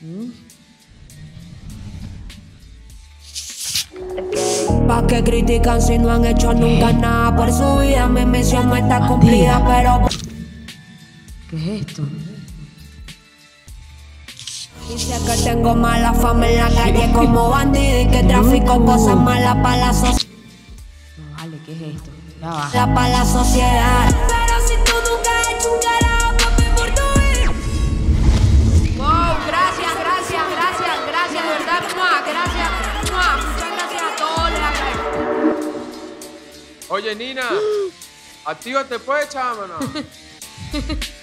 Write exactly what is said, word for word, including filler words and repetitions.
Pa' que critican si no han hecho nunca nada por su vida. Mi misión no está cumplida, pero... ¿Qué es esto? Dice que tengo mala fama en la calle como bandido y que trafico cosas malas para la sociedad. No, vale, ¿qué es esto? Ya va. Para la sociedad. Pero si tú nunca has hecho un carajo, papi, por tu vida. Wow, gracias, gracias, gracias, gracias, de verdad, ¡mua! Gracias, ¡mua! Muchas gracias a todos, les agradezco. Oye, Nina, actívate pues, chama, ¿no?